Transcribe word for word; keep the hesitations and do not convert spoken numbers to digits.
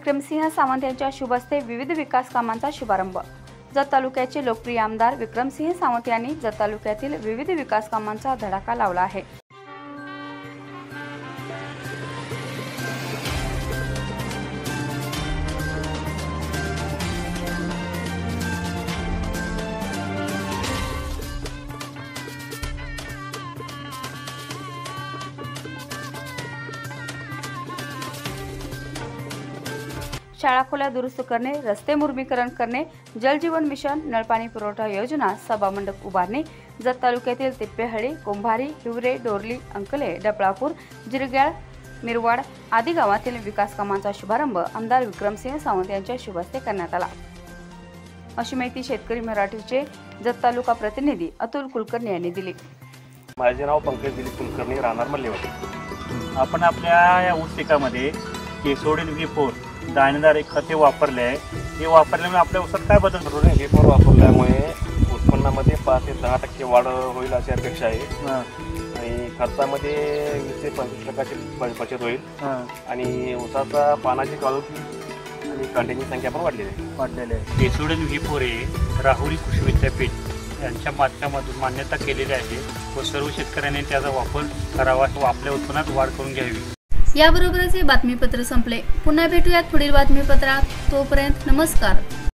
विक्रमसिंह सावंत यांच्या शुभ हस्ते विविध विकास कामांचा शुभारंभ। जत तालुक्याचे लोकप्रिय आमदार विक्रमसिंह सावंत यांनी जत तालुक्यातील विविध विकास कामांचा धडाका लावला आहे। शाळा खोल्या दुरुस्त करणे, रस्ते मुर्मीकरण करणे, जल जीवन मिशन, नळपाणी पुरवठा योजना, सभा मंडप उभारणे, जत तालुक्यातील तिप्पेहळी, कुंभारी, हिवरे, डोरली, अंकले, डपळापूर, जिरग्याळ, मिरवाड आदी गावातील विकास कामांचा शुभारंभ आमदार विक्रमसिंह सावंत यांच्या शुभ हस्ते करण्यात आला, अशी माहिती शेतकरी मराठीचे जत तालुका प्रतिनिधी अतुल कुलकर्णी यांनी दिली। माझे नाव पंकज दिलीप कुलकर्णी, राहणार मल्लेवाडी। आपण आपल्या या ऊस पिकामध्ये केसोडीन व्ही फोर दाणेदार एक खते वापरले आहे। हे वापरल्यामुळे आपल्या ऊसात काय बदल होतो? व्ही फोर वापरल्यामुळे उत्पन्नामध्ये पाच ते दहा टक्के वाढ होईल अशी अपेक्षा आहे आणि खर्चामध्ये वीस ते पंचवीस टक्क्याची बचत होईल आणि ऊसाचा पानाची क्वालिटी आणि कांड्याची संख्या पण वाढलेली आहे वाढलेली आहे। केसोडीन व्ही फोर हे राहुरी कृषी विद्यापीठ यांच्या माध्यमातून मान्यता केलेली आहे व सर्व शेतकऱ्यांनी त्याचा वापर करावा व आपल्या उत्पन्नात वाढ करून घ्यावी। याबरोबरच हे बातमीपत्र संपले। पुन्हा भेटूयात पुढील बातमीपत्रात। तोपर्यंत नमस्कार।